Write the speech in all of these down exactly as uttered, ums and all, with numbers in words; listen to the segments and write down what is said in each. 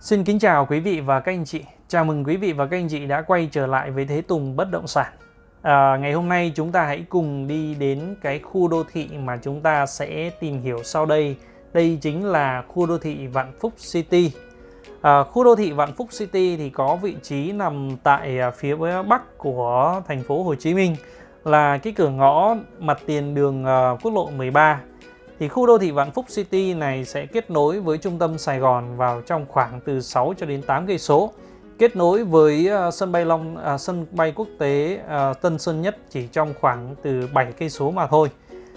Xin kính chào quý vị và các anh chị. Chào mừng quý vị và các anh chị đã quay trở lại với Thế Tùng Bất Động Sản. À, ngày hôm nay chúng ta hãy cùng đi đến cái khu đô thị mà chúng ta sẽ tìm hiểu sau đây. Đây chính là khu đô thị Vạn Phúc City. À, khu đô thị Vạn Phúc City thì có vị trí nằm tại phía bắc của thành phố Hồ Chí Minh, là cái cửa ngõ mặt tiền đường uh, quốc lộ mười ba. Thì khu đô thị Vạn Phúc City này sẽ kết nối với trung tâm Sài Gòn vào trong khoảng từ sáu cho đến tám cây số. Kết nối với uh, sân bay Long uh, sân bay quốc tế uh, Tân Sơn Nhất chỉ trong khoảng từ bảy cây số mà thôi.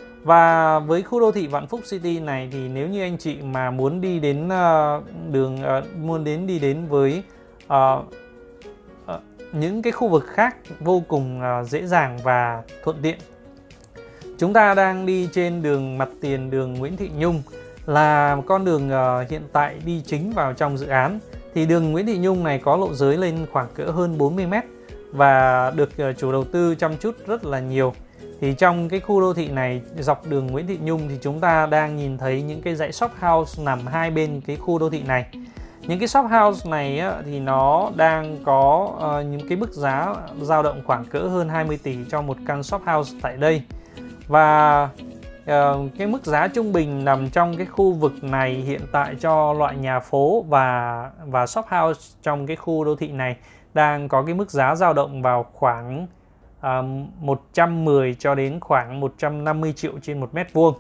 Và với khu đô thị Vạn Phúc City này thì nếu như anh chị mà muốn đi đến uh, đường uh, muốn đến đi đến với uh, uh, những cái khu vực khác vô cùng uh, dễ dàng và thuận tiện. Chúng ta đang đi trên đường mặt tiền đường Nguyễn Thị Nhung, là con đường uh, hiện tại đi chính vào trong dự án. Thì đường Nguyễn Thị Nhung này có lộ giới lên khoảng cỡ hơn bốn mươi mét và được uh, chủ đầu tư chăm chút rất là nhiều. Thì trong cái khu đô thị này, dọc đường Nguyễn Thị Nhung thì chúng ta đang nhìn thấy những cái dãy shop house nằm hai bên cái khu đô thị này. Những cái shop house này á, thì nó đang có uh, những cái mức giá dao động khoảng cỡ hơn hai mươi tỷ cho một căn shop house tại đây. Và uh, cái mức giá trung bình nằm trong cái khu vực này hiện tại cho loại nhà phố và và shop house trong cái khu đô thị này đang có cái mức giá dao động vào khoảng uh, một trăm mười cho đến khoảng một trăm năm mươi triệu trên một mét vuông.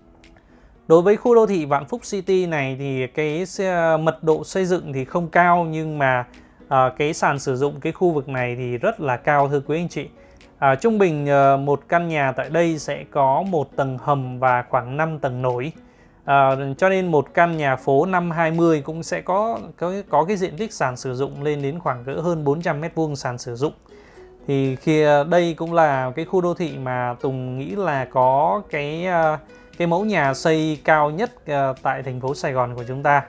Đối với khu đô thị Vạn Phúc City này thì cái mật độ xây dựng thì không cao, nhưng mà uh, cái sàn sử dụng cái khu vực này thì rất là cao thưa quý anh chị. À, trung bình uh, một căn nhà tại đây sẽ có một tầng hầm và khoảng năm tầng nổi. À, cho nên một căn nhà phố năm hai mươi cũng sẽ có, có có cái diện tích sàn sử dụng lên đến khoảng cỡ hơn bốn trăm mét vuông sàn sử dụng. Thì khi đây cũng là cái khu đô thị mà Tùng nghĩ là có cái uh, cái mẫu nhà xây cao nhất uh, tại thành phố Sài Gòn của chúng ta.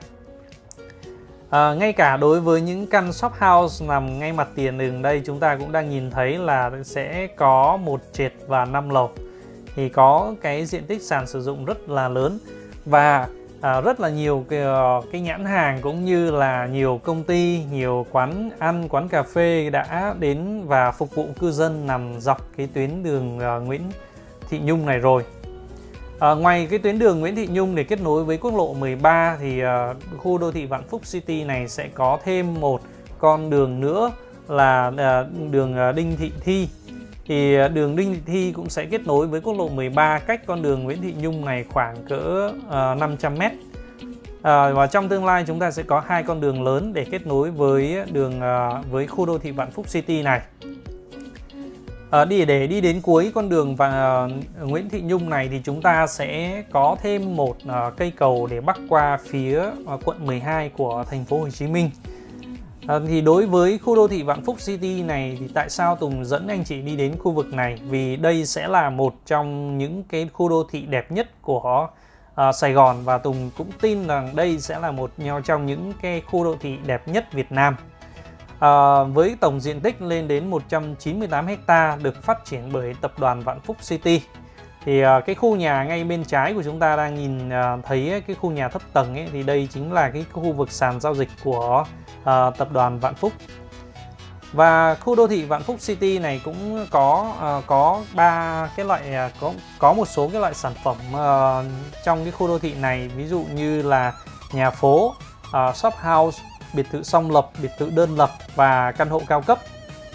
À, ngay cả đối với những căn shop house nằm ngay mặt tiền đường đây, chúng ta cũng đang nhìn thấy là sẽ có một trệt và năm lầu. Thì có cái diện tích sàn sử dụng rất là lớn và à, rất là nhiều cái, cái nhãn hàng cũng như là nhiều công ty, nhiều quán ăn, quán cà phê đã đến và phục vụ cư dân nằm dọc cái tuyến đường uh, Nguyễn Thị Nhung này rồi. À, ngoài cái tuyến đường Nguyễn Thị Nhung để kết nối với quốc lộ mười ba thì uh, khu đô thị Vạn Phúc City này sẽ có thêm một con đường nữa là uh, đường uh, Đinh Thị Thi. Thì uh, đường Đinh Thị Thi cũng sẽ kết nối với quốc lộ mười ba, cách con đường Nguyễn Thị Nhung này khoảng cỡ uh, năm trăm mét. À, và trong tương lai chúng ta sẽ có hai con đường lớn để kết nối với đường uh, với khu đô thị Vạn Phúc City này. À, đi để đi đến cuối con đường và uh, Nguyễn Thị Nhung này thì chúng ta sẽ có thêm một uh, cây cầu để bắc qua phía uh, quận mười hai của thành phố Hồ Chí Minh. À, thì đối với khu đô thị Vạn Phúc City này thì tại sao Tùng dẫn anh chị đi đến khu vực này? Vì đây sẽ là một trong những cái khu đô thị đẹp nhất của uh, Sài Gòn, và Tùng cũng tin rằng đây sẽ là một trong những cái khu đô thị đẹp nhất Việt Nam. À, với tổng diện tích lên đến một trăm chín mươi tám ha được phát triển bởi tập đoàn Vạn Phúc City. Thì à, cái khu nhà ngay bên trái của chúng ta đang nhìn à, thấy cái khu nhà thấp tầng ấy, thì đây chính là cái khu vực sàn giao dịch của à, tập đoàn Vạn Phúc. Và khu đô thị Vạn Phúc City này cũng có à, có ba cái loại à, có có một số cái loại sản phẩm à, trong cái khu đô thị này, ví dụ như là nhà phố, à, shop house, biệt thự song lập, biệt thự đơn lập và căn hộ cao cấp.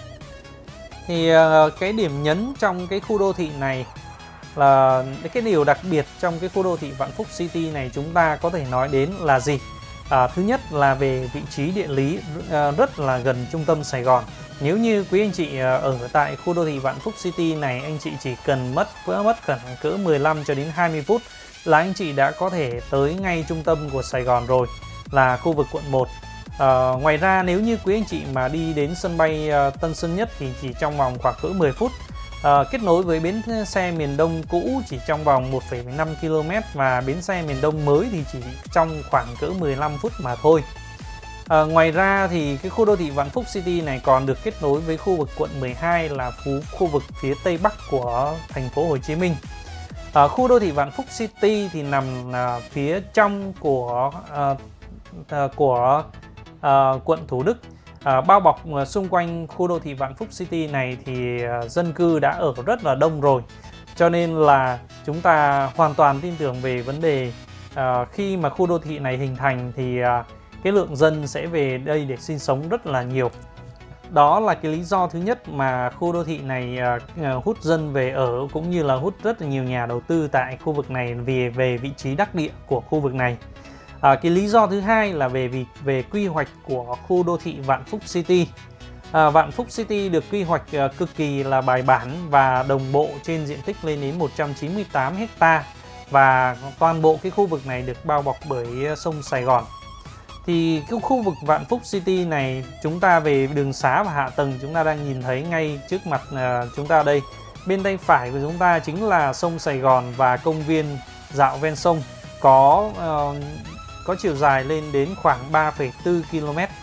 Thì uh, cái điểm nhấn trong cái khu đô thị này là cái điều đặc biệt trong cái khu đô thị Vạn Phúc City này chúng ta có thể nói đến là gì? À, thứ nhất là về vị trí địa lý uh, rất là gần trung tâm Sài Gòn. Nếu như quý anh chị uh, ở tại khu đô thị Vạn Phúc City này, anh chị chỉ cần mất mất khoảng cỡ mười lăm cho đến hai mươi phút là anh chị đã có thể tới ngay trung tâm của Sài Gòn rồi, là khu vực quận một. Uh, ngoài ra nếu như quý anh chị mà đi đến sân bay uh, Tân Sơn Nhất thì chỉ trong vòng khoảng cỡ mười phút, uh, kết nối với bến xe miền Đông cũ chỉ trong vòng một phẩy năm ki lô mét, và bến xe miền Đông mới thì chỉ trong khoảng cỡ mười lăm phút mà thôi. Uh, ngoài ra thì cái khu đô thị Vạn Phúc City này còn được kết nối với khu vực quận mười hai, là khu, khu vực phía tây bắc của thành phố Hồ Chí Minh. Uh, khu đô thị Vạn Phúc City thì nằm uh, phía trong của uh, uh, của uh, quận Thủ Đức. Uh, bao bọc uh, xung quanh khu đô thị Vạn Phúc City này thì uh, dân cư đã ở rất là đông rồi, cho nên là chúng ta hoàn toàn tin tưởng về vấn đề uh, khi mà khu đô thị này hình thành thì uh, cái lượng dân sẽ về đây để sinh sống rất là nhiều. Đó là cái lý do thứ nhất mà khu đô thị này uh, hút dân về ở, cũng như là hút rất là nhiều nhà đầu tư tại khu vực này vì về vị trí đắc địa của khu vực này. À, cái lý do thứ hai là về vì về quy hoạch của khu đô thị Vạn Phúc City. À, Vạn Phúc City được quy hoạch uh, cực kỳ là bài bản và đồng bộ trên diện tích lên đến một trăm chín mươi tám héc-ta, và toàn bộ cái khu vực này được bao bọc bởi sông Sài Gòn. Thì cái khu vực Vạn Phúc City này, chúng ta về đường xá và hạ tầng chúng ta đang nhìn thấy ngay trước mặt uh, chúng ta đây. Bên tay phải của chúng ta chính là sông Sài Gòn và công viên dạo ven sông có uh, có chiều dài lên đến khoảng ba phẩy bốn ki lô mét.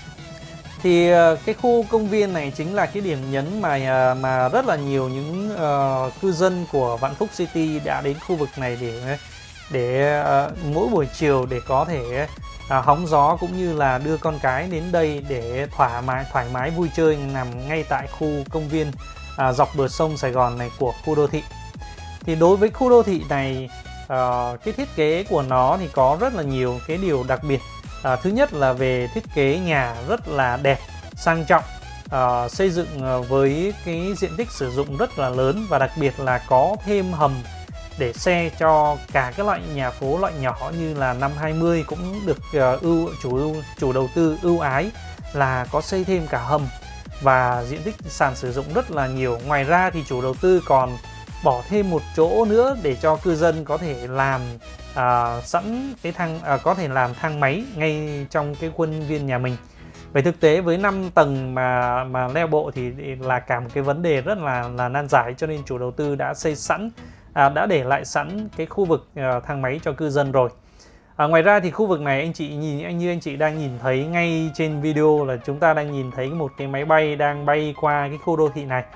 Thì uh, cái khu công viên này chính là cái điểm nhấn mà uh, mà rất là nhiều những uh, cư dân của Vạn Phúc City đã đến khu vực này để để uh, mỗi buổi chiều để có thể uh, hóng gió, cũng như là đưa con cái đến đây để thoải mái thoải mái vui chơi nằm ngay tại khu công viên uh, dọc bờ sông Sài Gòn này của khu đô thị. Thì đối với khu đô thị này, uh, cái thiết kế của nó thì có rất là nhiều cái điều đặc biệt. Uh, thứ nhất là về thiết kế nhà rất là đẹp, sang trọng, uh, xây dựng với cái diện tích sử dụng rất là lớn, và đặc biệt là có thêm hầm để xe cho cả các loại nhà phố loại nhỏ như là năm hai mươi cũng được uh, ưu chủ ưu chủ đầu tư ưu ái là có xây thêm cả hầm, và diện tích sàn sử dụng rất là nhiều. Ngoài ra thì chủ đầu tư còn bỏ thêm một chỗ nữa để cho cư dân có thể làm à, sẵn cái thang à, có thể làm thang máy ngay trong cái khuôn viên nhà mình. Về thực tế với năm tầng mà mà leo bộ thì là cả một cái vấn đề rất là là nan giải, cho nên chủ đầu tư đã xây sẵn à, đã để lại sẵn cái khu vực à, thang máy cho cư dân rồi. À, ngoài ra thì khu vực này anh chị nhìn anh như anh chị đang nhìn thấy ngay trên video là chúng ta đang nhìn thấy một cái máy bay đang bay qua cái khu đô thị này.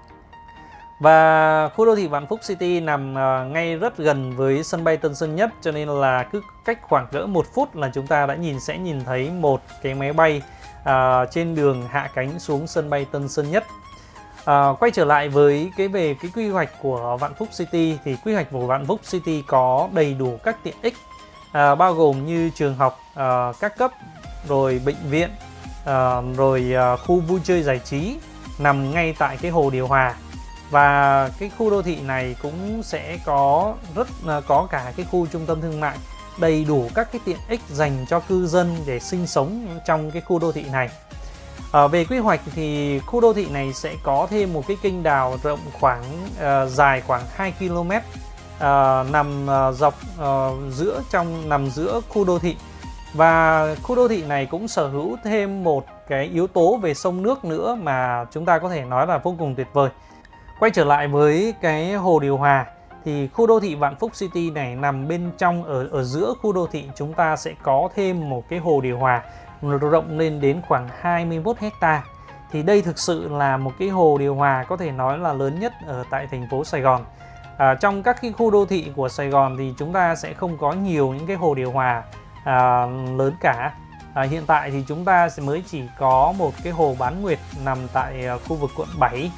Và khu đô thị Vạn Phúc City nằm uh, ngay rất gần với sân bay Tân Sơn Nhất, cho nên là cứ cách khoảng cỡ một phút là chúng ta đã nhìn sẽ nhìn thấy một cái máy bay uh, trên đường hạ cánh xuống sân bay Tân Sơn Nhất. Uh, quay trở lại với cái về cái quy hoạch của Vạn Phúc City, thì quy hoạch của Vạn Phúc City có đầy đủ các tiện ích uh, bao gồm như trường học uh, các cấp, rồi bệnh viện, uh, rồi uh, khu vui chơi giải trí nằm ngay tại cái hồ điều hòa. Và cái khu đô thị này cũng sẽ có rất có cả cái khu trung tâm thương mại, đầy đủ các cái tiện ích dành cho cư dân để sinh sống trong cái khu đô thị này. À, về quy hoạch thì khu đô thị này sẽ có thêm một cái kênh đào rộng khoảng uh, dài khoảng hai ki lô mét uh, nằm uh, dọc uh, giữa trong nằm giữa khu đô thị. Và khu đô thị này cũng sở hữu thêm một cái yếu tố về sông nước nữa mà chúng ta có thể nói là vô cùng tuyệt vời. Quay trở lại với cái hồ điều hòa, thì khu đô thị Vạn Phúc City này nằm bên trong, ở ở giữa khu đô thị chúng ta sẽ có thêm một cái hồ điều hòa rộng lên đến khoảng hai mươi mốt héc-ta. Thì đây thực sự là một cái hồ điều hòa có thể nói là lớn nhất ở tại thành phố Sài Gòn. À, trong các cái khu đô thị của Sài Gòn thì chúng ta sẽ không có nhiều những cái hồ điều hòa à, lớn cả. À, hiện tại thì chúng ta sẽ mới chỉ có một cái hồ Bán Nguyệt nằm tại khu vực quận bảy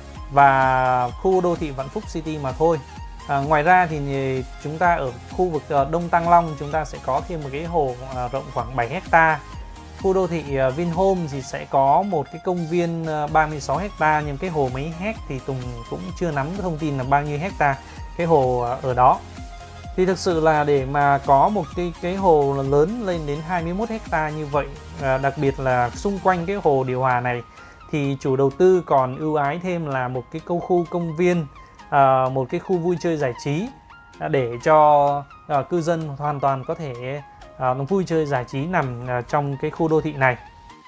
và khu đô thị Vạn Phúc City mà thôi. À, ngoài ra thì chúng ta ở khu vực Đông Tăng Long chúng ta sẽ có thêm một cái hồ à, rộng khoảng bảy héc-ta. Khu đô thị uh, Vinhome thì sẽ có một cái công viên uh, ba mươi sáu héc-ta, nhưng cái hồ mấy héc thì Tùng cũng chưa nắm thông tin là bao nhiêu héc-ta cái hồ uh, ở đó. Thì thực sự là để mà có một cái cái hồ lớn lên đến hai mươi mốt héc-ta như vậy, uh, đặc biệt là xung quanh cái hồ điều hòa này, thì chủ đầu tư còn ưu ái thêm là một cái câu khu công viên, uh, một cái khu vui chơi giải trí uh, để cho uh, cư dân hoàn toàn có thể uh, vui chơi giải trí nằm uh, trong cái khu đô thị này.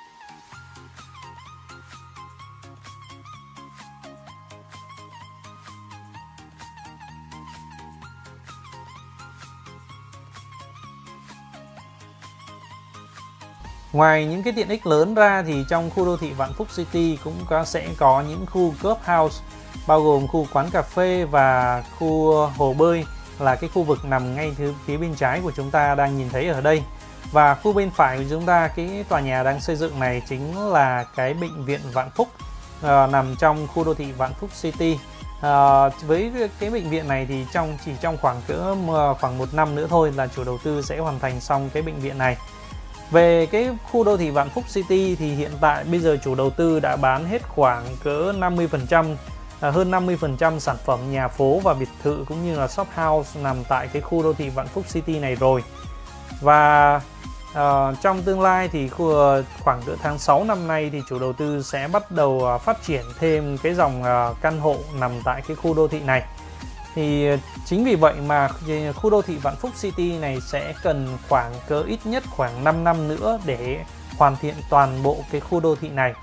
Ngoài những cái tiện ích lớn ra thì trong khu đô thị Vạn Phúc City cũng có, sẽ có những khu clubhouse, bao gồm khu quán cà phê và khu hồ bơi, là cái khu vực nằm ngay phía bên trái của chúng ta đang nhìn thấy ở đây. Và khu bên phải của chúng ta, cái tòa nhà đang xây dựng này chính là cái bệnh viện Vạn Phúc, uh, nằm trong khu đô thị Vạn Phúc City. Uh, với cái bệnh viện này thì trong chỉ trong khoảng cỡ khoảng một năm nữa thôi là chủ đầu tư sẽ hoàn thành xong cái bệnh viện này. Về cái khu đô thị Vạn Phúc City thì hiện tại bây giờ chủ đầu tư đã bán hết khoảng cỡ năm mươi phần trăm, à, hơn năm mươi phần trăm sản phẩm nhà phố và biệt thự cũng như là shop house nằm tại cái khu đô thị Vạn Phúc City này rồi. Và uh, trong tương lai thì khu, khoảng cỡ tháng sáu năm nay thì chủ đầu tư sẽ bắt đầu uh, phát triển thêm cái dòng uh, căn hộ nằm tại cái khu đô thị này. Thì chính vì vậy mà khu đô thị Vạn Phúc City này sẽ cần khoảng cỡ ít nhất khoảng năm năm nữa để hoàn thiện toàn bộ cái khu đô thị này.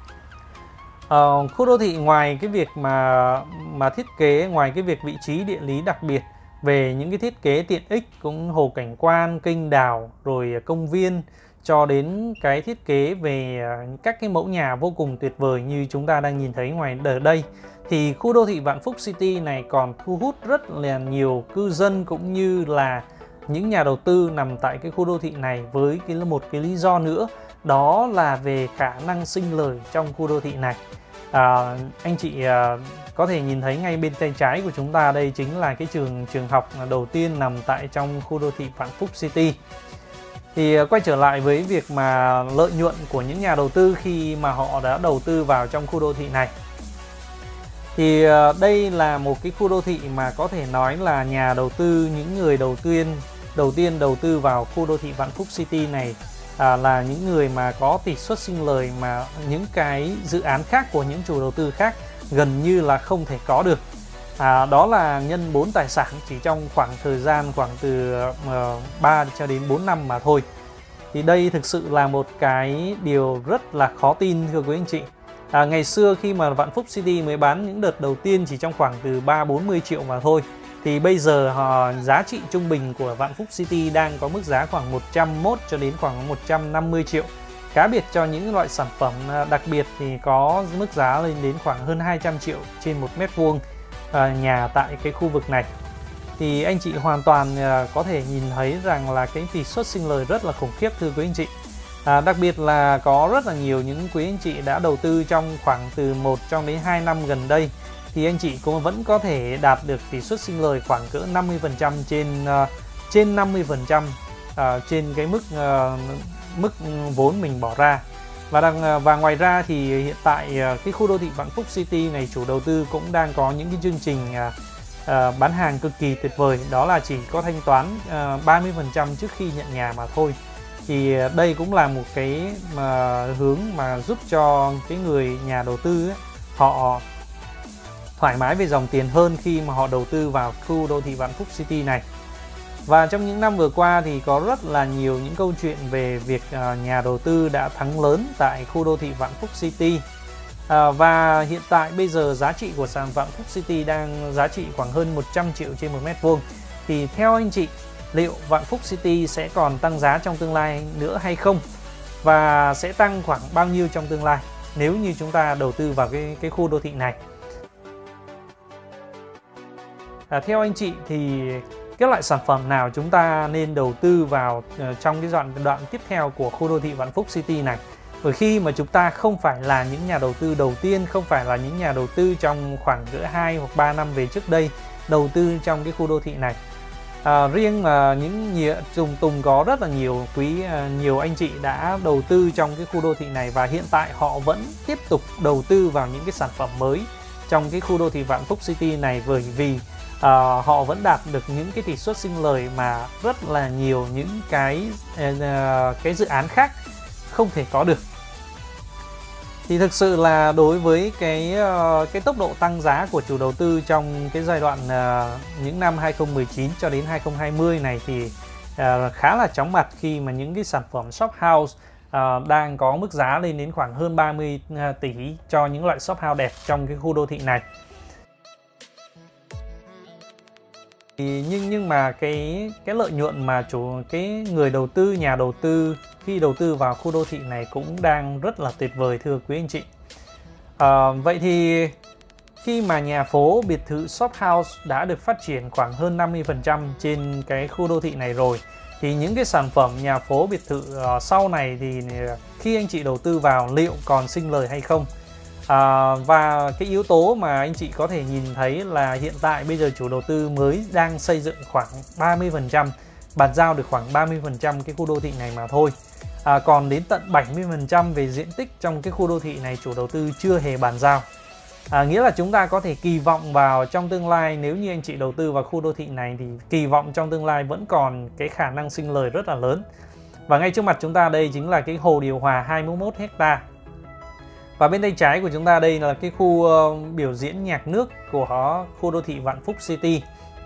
Uh, khu đô thị ngoài cái việc mà mà thiết kế, ngoài cái việc vị trí địa lý đặc biệt về những cái thiết kế tiện ích cũng hồ cảnh quan, kênh đào, rồi công viên, cho đến cái thiết kế về các cái mẫu nhà vô cùng tuyệt vời như chúng ta đang nhìn thấy ngoài ở đây, thì khu đô thị Vạn Phúc City này còn thu hút rất là nhiều cư dân cũng như là những nhà đầu tư nằm tại cái khu đô thị này, với cái một cái lý do nữa đó là về khả năng sinh lời trong khu đô thị này. À, anh chị à, có thể nhìn thấy ngay bên tay trái của chúng ta, đây chính là cái trường trường học đầu tiên nằm tại trong khu đô thị Vạn Phúc City. Thì quay trở lại với việc mà lợi nhuận của những nhà đầu tư khi mà họ đã đầu tư vào trong khu đô thị này, thì đây là một cái khu đô thị mà có thể nói là nhà đầu tư, những người đầu tiên đầu tiên đầu tư vào khu đô thị Vạn Phúc City này à, là những người mà có tỷ suất sinh lời mà những cái dự án khác của những chủ đầu tư khác gần như là không thể có được. À, đó là nhân bốn tài sản chỉ trong khoảng thời gian khoảng từ uh, ba cho đến bốn năm mà thôi. Thì đây thực sự là một cái điều rất là khó tin thưa quý anh chị. À, ngày xưa khi mà Vạn Phúc City mới bán những đợt đầu tiên chỉ trong khoảng từ ba bốn mươi triệu mà thôi, thì bây giờ họ, giá trị trung bình của Vạn Phúc City đang có mức giá khoảng một trăm mốt cho đến khoảng một trăm năm mươi triệu. Cá biệt cho những loại sản phẩm đặc biệt thì có mức giá lên đến khoảng hơn hai trăm triệu trên một mét vuông nhà tại cái khu vực này. Thì anh chị hoàn toàn có thể nhìn thấy rằng là cái tỷ suất sinh lời rất là khủng khiếp thưa quý anh chị. À, đặc biệt là có rất là nhiều những quý anh chị đã đầu tư trong khoảng từ một cho đến hai năm gần đây, thì anh chị cũng vẫn có thể đạt được tỷ suất sinh lời khoảng cỡ năm mươi phần trăm trên uh, trên năm mươi phần trăm uh, trên cái mức uh, mức vốn mình bỏ ra. Và đang và ngoài ra thì hiện tại uh, cái khu đô thị Vạn Phúc City này chủ đầu tư cũng đang có những cái chương trình uh, uh, bán hàng cực kỳ tuyệt vời, đó là chỉ có thanh toán uh, ba mươi phần trăm trước khi nhận nhà mà thôi. Thì đây cũng là một cái mà hướng mà giúp cho cái người nhà đầu tư ấy, họ thoải mái về dòng tiền hơn khi mà họ đầu tư vào khu đô thị Vạn Phúc City này. Và trong những năm vừa qua thì có rất là nhiều những câu chuyện về việc nhà đầu tư đã thắng lớn tại khu đô thị Vạn Phúc City. À, và hiện tại bây giờ giá trị của sàn Vạn Phúc City đang giá trị khoảng hơn một trăm triệu trên một mét vuông. Thì theo anh chị, liệu Vạn Phúc City sẽ còn tăng giá trong tương lai nữa hay không? Và sẽ tăng khoảng bao nhiêu trong tương lai nếu như chúng ta đầu tư vào cái, cái khu đô thị này? À, theo anh chị thì các loại sản phẩm nào chúng ta nên đầu tư vào uh, trong cái đoạn đoạn tiếp theo của khu đô thị Vạn Phúc City này? Bởi khi mà chúng ta không phải là những nhà đầu tư đầu tiên, không phải là những nhà đầu tư trong khoảng cỡ hai hoặc ba năm về trước đây đầu tư trong cái khu đô thị này. À, riêng mà uh, những nhiều, Tùng Tùng có rất là nhiều quý uh, nhiều anh chị đã đầu tư trong cái khu đô thị này, và hiện tại họ vẫn tiếp tục đầu tư vào những cái sản phẩm mới trong cái khu đô thị Vạn Phúc City này, bởi vì uh, họ vẫn đạt được những cái tỷ suất sinh lời mà rất là nhiều những cái uh, cái dự án khác không thể có được. Thì thực sự là đối với cái uh, cái tốc độ tăng giá của chủ đầu tư trong cái giai đoạn uh, những năm hai không một chín cho đến hai không hai không này thì uh, khá là chóng mặt, khi mà những cái sản phẩm shop house uh, đang có mức giá lên đến khoảng hơn ba mươi tỷ cho những loại shop house đẹp trong cái khu đô thị này. Thì nhưng nhưng mà cái cái lợi nhuận mà chủ cái người đầu tư, nhà đầu tư khi đầu tư vào khu đô thị này cũng đang rất là tuyệt vời thưa quý anh chị. À, vậy thì khi mà nhà phố, biệt thự, shop house đã được phát triển khoảng hơn năm mươi phần trăm trên cái khu đô thị này rồi, thì những cái sản phẩm nhà phố biệt thự uh, sau này thì khi anh chị đầu tư vào liệu còn sinh lời hay không. À, và cái yếu tố mà anh chị có thể nhìn thấy là hiện tại bây giờ chủ đầu tư mới đang xây dựng khoảng ba mươi phần trăm, bàn giao được khoảng ba mươi phần trăm cái khu đô thị này mà thôi. À, còn đến tận bảy mươi phần trăm về diện tích trong cái khu đô thị này chủ đầu tư chưa hề bàn giao. À, nghĩa là chúng ta có thể kỳ vọng vào trong tương lai, nếu như anh chị đầu tư vào khu đô thị này thì kỳ vọng trong tương lai vẫn còn cái khả năng sinh lời rất là lớn. Và ngay trước mặt chúng ta đây chính là cái hồ điều hòa hai mươi mốt héc ta. Và bên tay trái của chúng ta đây là cái khu uh, biểu diễn nhạc nước của khu đô thị Vạn Phúc City.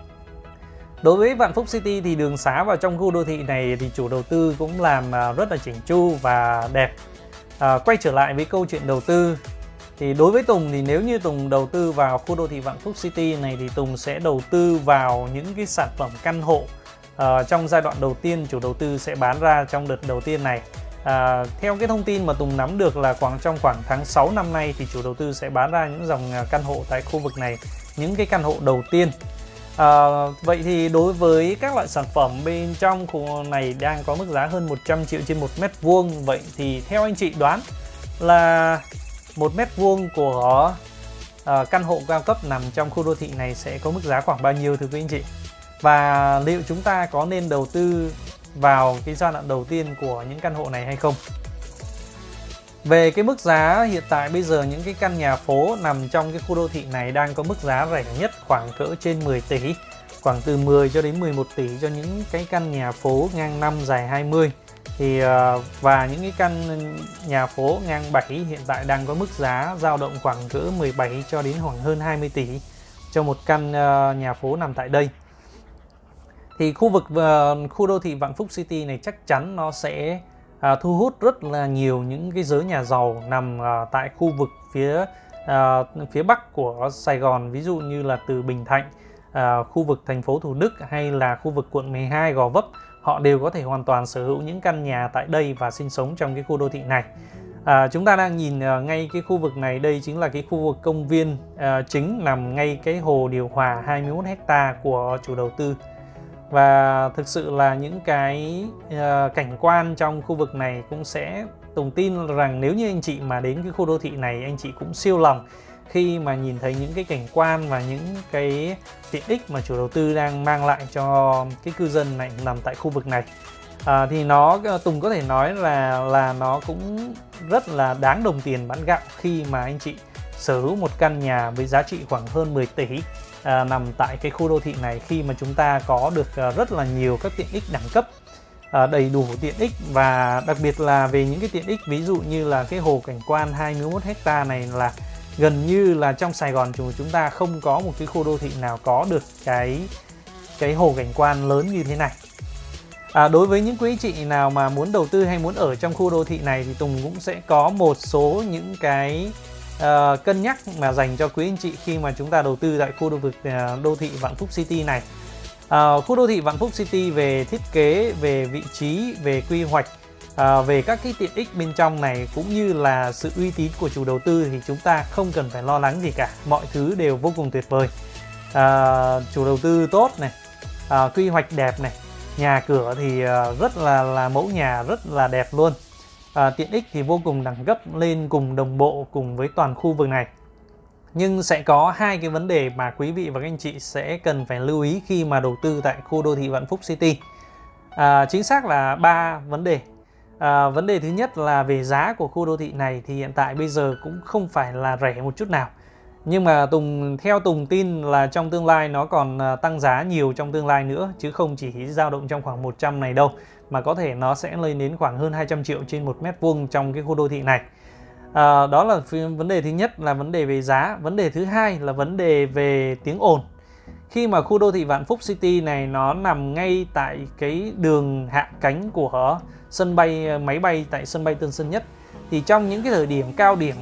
Đối với Vạn Phúc City thì đường xá vào trong khu đô thị này thì chủ đầu tư cũng làm uh, rất là chỉnh chu và đẹp. Uh, quay trở lại với câu chuyện đầu tư, thì đối với Tùng thì nếu như Tùng đầu tư vào khu đô thị Vạn Phúc City này thì Tùng sẽ đầu tư vào những cái sản phẩm căn hộ uh, trong giai đoạn đầu tiên chủ đầu tư sẽ bán ra trong đợt đầu tiên này. À, theo cái thông tin mà Tùng nắm được là khoảng trong khoảng tháng sáu năm nay thì chủ đầu tư sẽ bán ra những dòng căn hộ tại khu vực này, những cái căn hộ đầu tiên. À, vậy thì đối với các loại sản phẩm bên trong khu này đang có mức giá hơn một trăm triệu trên một mét vuông, vậy thì theo anh chị đoán là một mét vuông của à, căn hộ cao cấp nằm trong khu đô thị này sẽ có mức giá khoảng bao nhiêu thưa quý anh chị? Và liệu chúng ta có nên đầu tư vào cái giai đoạn đầu tiên của những căn hộ này hay không? Về cái mức giá hiện tại bây giờ những cái căn nhà phố nằm trong cái khu đô thị này đang có mức giá rẻ nhất khoảng cỡ trên mười tỷ, khoảng từ mười cho đến mười một tỷ cho những cái căn nhà phố ngang năm dài hai mươi. Thì và những cái căn nhà phố ngang bảy hiện tại đang có mức giá dao động khoảng cỡ mười bảy cho đến khoảng hơn hai mươi tỷ cho một căn nhà phố nằm tại đây. Thì khu vực uh, khu đô thị Vạn Phúc City này chắc chắn nó sẽ uh, thu hút rất là nhiều những cái giới nhà giàu nằm uh, tại khu vực phía uh, phía bắc của Sài Gòn, ví dụ như là từ Bình Thạnh, uh, khu vực thành phố Thủ Đức hay là khu vực quận mười hai, Gò Vấp, họ đều có thể hoàn toàn sở hữu những căn nhà tại đây và sinh sống trong cái khu đô thị này. À, chúng ta đang nhìn uh, ngay cái khu vực này, đây chính là cái khu vực công viên uh, chính nằm ngay cái hồ điều hòa hai mươi mốt héc ta của chủ đầu tư. Và thực sự là những cái uh, cảnh quan trong khu vực này cũng sẽ, Tùng tin rằng nếu như anh chị mà đến cái khu đô thị này, anh chị cũng siêu lòng khi mà nhìn thấy những cái cảnh quan và những cái tiện ích mà chủ đầu tư đang mang lại cho cái cư dân này nằm tại khu vực này. À, thì nó, Tùng có thể nói là là nó cũng rất là đáng đồng tiền bán gạo khi mà anh chị sở hữu một căn nhà với giá trị khoảng hơn mười tỷ à, nằm tại cái khu đô thị này, khi mà chúng ta có được à, rất là nhiều các tiện ích đẳng cấp, à, đầy đủ tiện ích, và đặc biệt là về những cái tiện ích ví dụ như là cái hồ cảnh quan hai mươi mốt héc ta này là gần như là trong Sài Gòn chúng chúng ta không có một cái khu đô thị nào có được cái cái hồ cảnh quan lớn như thế này. À, đối với những quý chị nào mà muốn đầu tư hay muốn ở trong khu đô thị này thì Tùng cũng sẽ có một số những cái uh, cân nhắc mà dành cho quý anh chị khi mà chúng ta đầu tư tại khu đô vực uh, đô thị Vạn Phúc City này. Uh, khu đô thị Vạn Phúc City về thiết kế, về vị trí, về quy hoạch, uh, về các cái tiện ích bên trong này cũng như là sự uy tín của chủ đầu tư thì chúng ta không cần phải lo lắng gì cả, mọi thứ đều vô cùng tuyệt vời. Uh, chủ đầu tư tốt này, uh, quy hoạch đẹp này, nhà cửa thì rất là là mẫu nhà rất là đẹp luôn, à, tiện ích thì vô cùng đẳng cấp lên cùng đồng bộ cùng với toàn khu vực này. Nhưng sẽ có hai cái vấn đề mà quý vị và các anh chị sẽ cần phải lưu ý khi mà đầu tư tại khu đô thị Vạn Phúc City. À, chính xác là ba vấn đề. À, vấn đề thứ nhất là về giá của khu đô thị này thì hiện tại bây giờ cũng không phải là rẻ một chút nào. Nhưng mà Tùng theo Tùng tin là trong tương lai nó còn tăng giá nhiều trong tương lai nữa, chứ không chỉ dao động trong khoảng một trăm này đâu, mà có thể nó sẽ lên đến khoảng hơn hai trăm triệu trên một mét vuông trong cái khu đô thị này. À, đó là vấn đề thứ nhất là vấn đề về giá. Vấn đề thứ hai là vấn đề về tiếng ồn. Khi mà khu đô thị Vạn Phúc City này nó nằm ngay tại cái đường hạ cánh của sân bay máy bay tại sân bay Tân Sơn Nhất, thì trong những cái thời điểm cao điểm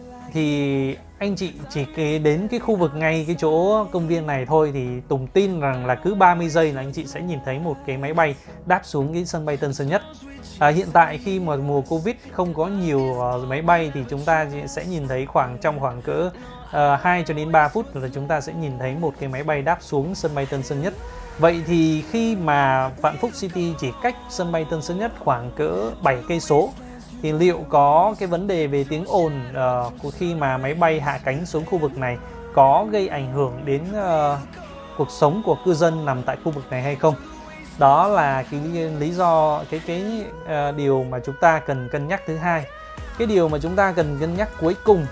thì anh chị chỉ đến cái khu vực ngay cái chỗ công viên này thôi thì Tùng tin rằng là cứ ba mươi giây là anh chị sẽ nhìn thấy một cái máy bay đáp xuống cái sân bay Tân Sơn Nhất. À, hiện tại khi mà mùa Covid không có nhiều uh, máy bay thì chúng ta sẽ nhìn thấy khoảng trong khoảng cỡ uh, hai cho đến ba phút là chúng ta sẽ nhìn thấy một cái máy bay đáp xuống sân bay Tân Sơn Nhất. Vậy thì khi mà Vạn Phúc City chỉ cách sân bay Tân Sơn Nhất khoảng cỡ bảy cây số thì liệu có cái vấn đề về tiếng ồn uh, của khi mà máy bay hạ cánh xuống khu vực này có gây ảnh hưởng đến uh, cuộc sống của cư dân nằm tại khu vực này hay không? Đó là cái lý do cái cái uh, điều mà chúng ta cần cân nhắc thứ hai. Cái điều mà chúng ta cần cân nhắc cuối cùng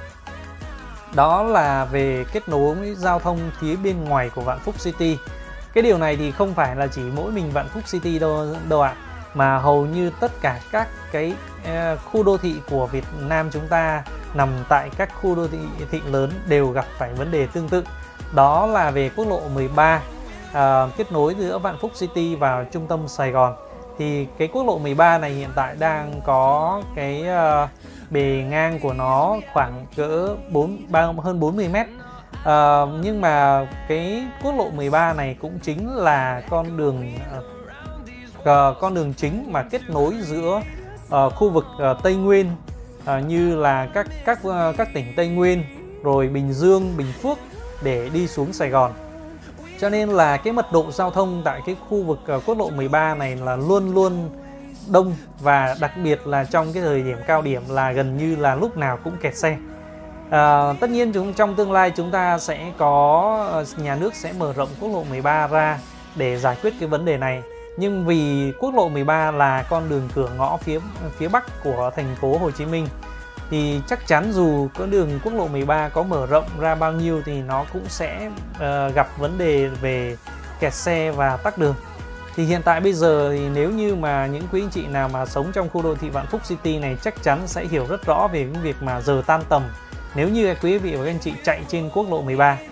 đó là về kết nối giao thông phía bên ngoài của Vạn Phúc City. Cái điều này thì không phải là chỉ mỗi mình Vạn Phúc City đâu đâu ạ, mà hầu như tất cả các cái uh, khu đô thị của Việt Nam chúng ta nằm tại các khu đô thị, thị lớn đều gặp phải vấn đề tương tự. Đó là về quốc lộ mười ba uh, kết nối giữa Vạn Phúc City vào trung tâm Sài Gòn. Thì cái quốc lộ mười ba này hiện tại đang có cái uh, bề ngang của nó khoảng cỡ bốn, ba, hơn bốn mươi mét. Uh, nhưng mà cái quốc lộ mười ba này cũng chính là con đường uh, uh, con đường chính mà kết nối giữa uh, khu vực uh, Tây Nguyên uh, như là các các uh, các tỉnh Tây Nguyên, rồi Bình Dương, Bình Phước để đi xuống Sài Gòn. Cho nên là cái mật độ giao thông tại cái khu vực uh, quốc lộ mười ba này là luôn luôn đông, và đặc biệt là trong cái thời điểm cao điểm là gần như là lúc nào cũng kẹt xe. À, tất nhiên chúng trong tương lai chúng ta sẽ có nhà nước sẽ mở rộng quốc lộ mười ba ra để giải quyết cái vấn đề này. Nhưng vì quốc lộ mười ba là con đường cửa ngõ phía phía bắc của thành phố Hồ Chí Minh thì chắc chắn dù con đường quốc lộ mười ba có mở rộng ra bao nhiêu thì nó cũng sẽ uh, gặp vấn đề về kẹt xe và tắc đường. Thì hiện tại bây giờ thì nếu như mà những quý anh chị nào mà sống trong khu đô thị Vạn Phúc City này chắc chắn sẽ hiểu rất rõ về cái việc mà giờ tan tầm nếu như quý vị và các anh chị chạy trên quốc lộ mười ba.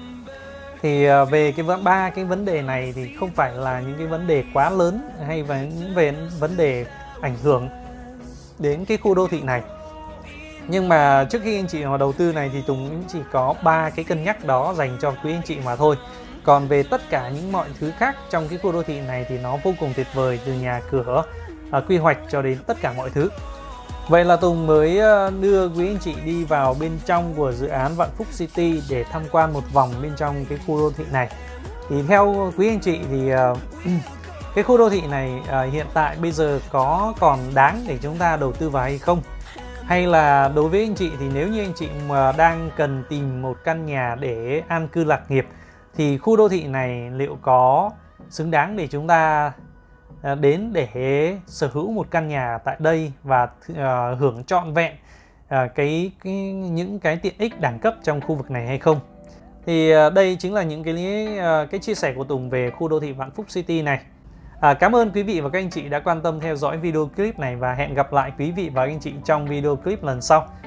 Thì về cái ba cái vấn đề này thì không phải là những cái vấn đề quá lớn hay về những về vấn đề ảnh hưởng đến cái khu đô thị này. Nhưng mà trước khi anh chị vào đầu tư này thì Tùng cũng chỉ có ba cái cân nhắc đó dành cho quý anh chị mà thôi. Còn về tất cả những mọi thứ khác trong cái khu đô thị này thì nó vô cùng tuyệt vời, từ nhà cửa, à, quy hoạch cho đến tất cả mọi thứ. Vậy là Tùng mới đưa quý anh chị đi vào bên trong của dự án Vạn Phúc City để tham quan một vòng bên trong cái khu đô thị này. Thì theo quý anh chị thì uh, cái khu đô thị này uh, hiện tại bây giờ có còn đáng để chúng ta đầu tư vào hay không? Hay là đối với anh chị thì nếu như anh chị mà đang cần tìm một căn nhà để an cư lạc nghiệp thì khu đô thị này liệu có xứng đáng để chúng ta đến để sở hữu một căn nhà tại đây và uh, hưởng trọn vẹn uh, cái, cái những cái tiện ích đẳng cấp trong khu vực này hay không? Thì uh, đây chính là những cái uh, cái chia sẻ của Tùng về khu đô thị Vạn Phúc City này. À, cảm ơn quý vị và các anh chị đã quan tâm theo dõi video clip này, và hẹn gặp lại quý vị và các anh chị trong video clip lần sau.